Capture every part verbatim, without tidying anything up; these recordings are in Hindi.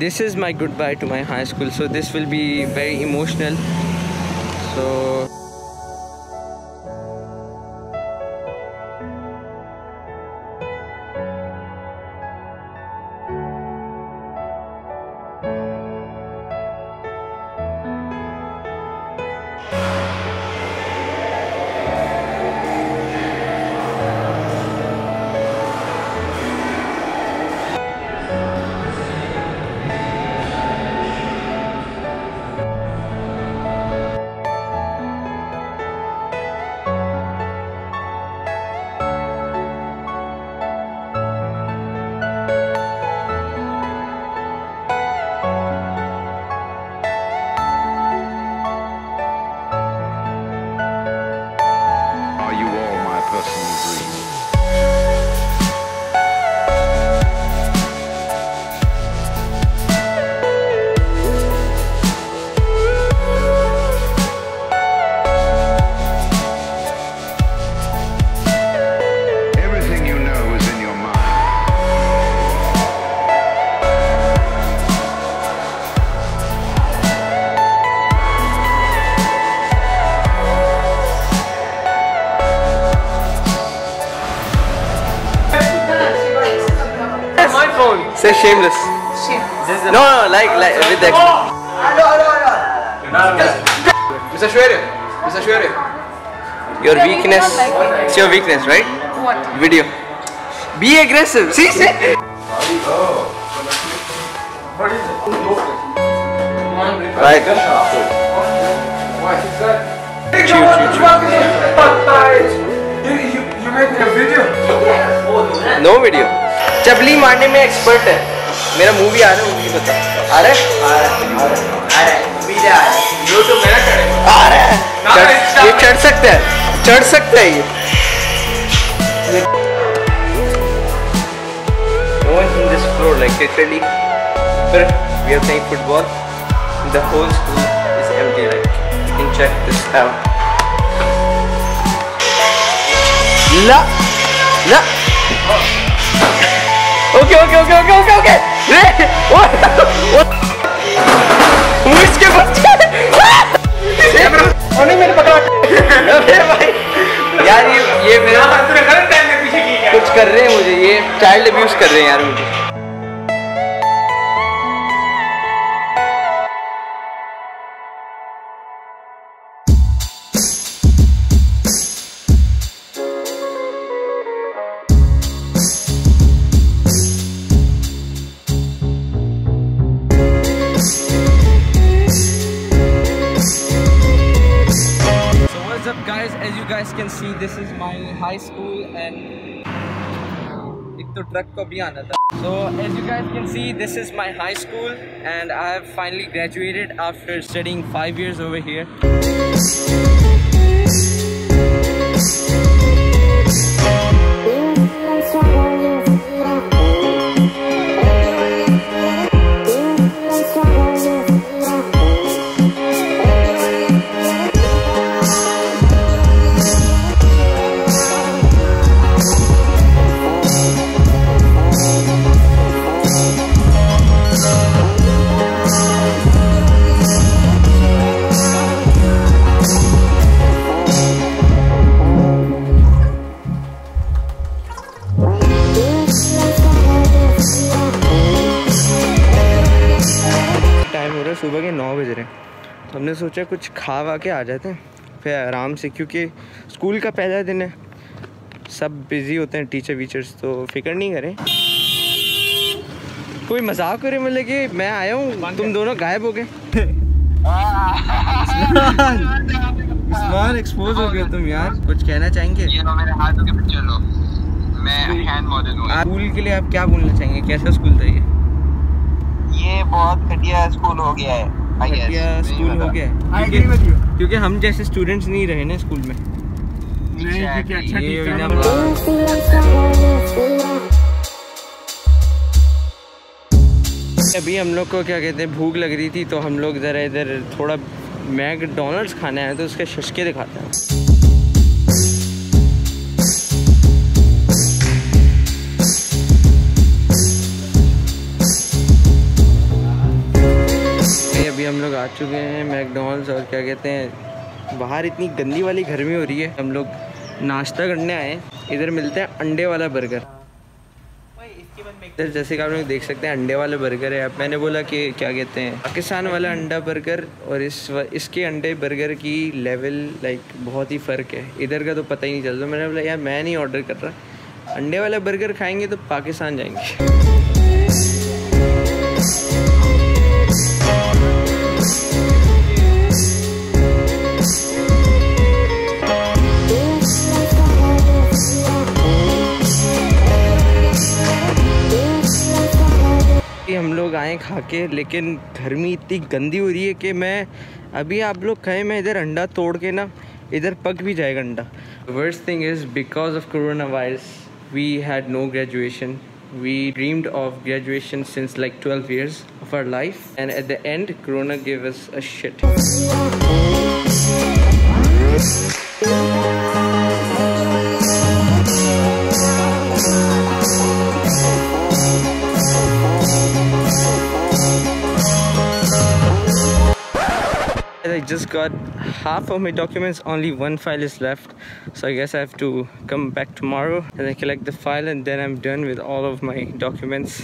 this is my goodbye to my high school, so this will be very emotional. So say shameless. Shameless. No, no, like, like with the. Hello, hello, hello. Mister Shwere, Mister Shwere. Your weakness. It's your weakness, right? What? Video. Be aggressive. See, see. Right. Shoot, shoot, shoot. You, you made a video? No video. चबली मारने में एक्सपर्ट है। मेरा मूवी आ रहा है, मूवी बता। आ रहा है? आ रहा है। आ रहा है। वीडियो आ रहा है। यूट्यूब में ना चढ़ेगा। आ रहा है। ये चढ़ सकता है। चढ़ सकता है ये। No one in this floor, like literally. But we are playing football. The whole school is empty. Like you can check this out. La, la. Okay, okay, okay, okay, okay, okay. Ray, what? What? मुझके बच्चे। उन्हें मैंने पकड़ा। अरे भाई, यार ये ये मेरा गलत टाइम में पीछे की क्या? कुछ कर रहे हैं मुझे, ये चाइल्ड अब्यूज कर रहे हैं यार मुझे। Guys, as you guys can see, this is my high school and एक तो ट्रक को भी आना था. So as you guys can see, this is my high school and I have finally graduated after studying five years over here. सुबह के नौ बज रहे हैं तो हमने सोचा कुछ खा वा के आ जाते हैं फिर आराम से, क्योंकि स्कूल का पहला दिन है, सब बिज़ी होते हैं टीचर वीचर्स, तो फिक्र नहीं करें, कोई मजाक करे मतलब कि मैं आया हूँ तुम दोनों गायब हो गए। इस्मान एक्सपोज हो गए तुम यार, कुछ कहना चाहेंगे? ये लो मेरे हाथों के पिक्चर लो, मैं हैंड मॉडल हूँ। स्कूल के लिए आप क्या बोलना चाहेंगे, कैसा स्कूल था ये? ये बहुत घटिया स्कूल हो गया है, घटिया स्कूल हो गया है क्योंकि, क्योंकि हम जैसे स्टूडेंट्स नहीं रहे ना स्कूल में। नहीं, अच्छा अभी हम लोग को क्या कहते हैं भूख लग रही थी, तो हम लोग ज़रा इधर थोड़ा मैकडॉनल्ड्स खाने आए तो उसके शशके दिखाते हैं। अभी हम लोग आ चुके हैं मैकडॉनल्ड्स और क्या कहते हैं बाहर इतनी गंदी वाली गर्मी हो रही है। हम लोग नाश्ता करने आए हैं। इधर मिलता है अंडे वाला बर्गर। इधर जैसे कि आप लोग देख सकते हैं अंडे वाला बर्गर है। अब मैंने बोला कि क्या कहते हैं पाकिस्तान वाला अंडा बर्गर और इस इसके अंडे बर्गर की लेवल लाइक बहुत ही फ़र्क है। इधर का तो पता ही नहीं चलता। मैंने बोला यार मैं नहीं ऑर्डर कर रहा, अंडे वाला बर्गर खाएंगे तो पाकिस्तान जाएंगे। हम लोग आए खा के, लेकिन गर्मी इतनी गंदी हो रही है कि मैं अभी आप लोग कहें मैं इधर अंडा तोड़ के ना इधर पक भी जाएगा अंडा। Worst thing is because of corona virus we had no graduation. We dreamed of graduation since like twelve years of our life and at the end corona gave us a shit. I just got half of my documents, only one file is left, so I guess I have to come back tomorrow and I collect the file and then I'm done with all of my documents.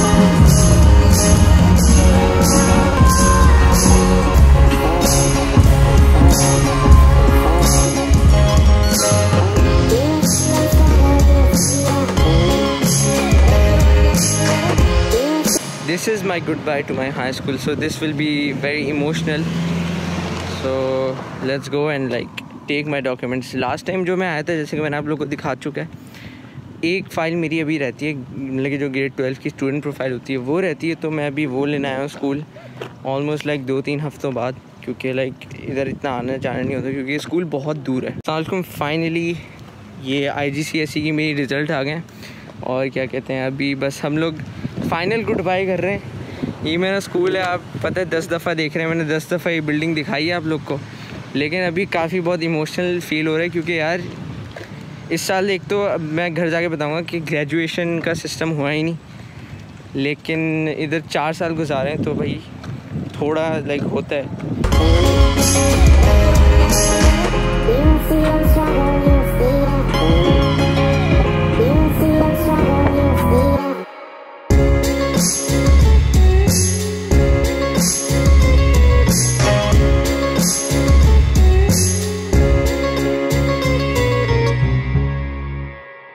This is my goodbye to my high school, so this will be very emotional. So let's go and like take my documents. Last time जो मैं आया था, जैसे कि मैंने आप लोगों को दिखा चुका है, एक फ़ाइल मेरी अभी रहती है, मतलब कि जो ग्रेड ट्वेल्व की स्टूडेंट प्रोफाइल होती है वो रहती है। तो मैं अभी वो लेने आया हूँ स्कूल ऑलमोस्ट लाइक दो तीन हफ्तों बाद, क्योंकि लाइक इधर इतना आना जाना नहीं होता क्योंकि स्कूल बहुत दूर है। आज को फाइनली ये आई जी सी एस ई की मेरी रिज़ल्ट आ गए और क्या कहते हैं अभी बस हम लोग फाइनल गुड बाय कर रहे हैं। ये मेरा स्कूल है, आप पता है दस दफ़ा देख रहे हैं, मैंने दस दफ़ा ये बिल्डिंग दिखाई है आप लोग को, लेकिन अभी काफ़ी बहुत इमोशनल फील हो रहा है क्योंकि यार इस साल एक तो मैं घर जाके बताऊंगा कि ग्रेजुएशन का सिस्टम हुआ ही नहीं, लेकिन इधर चार साल गुजारे हैं तो भाई थोड़ा लाइक होता है।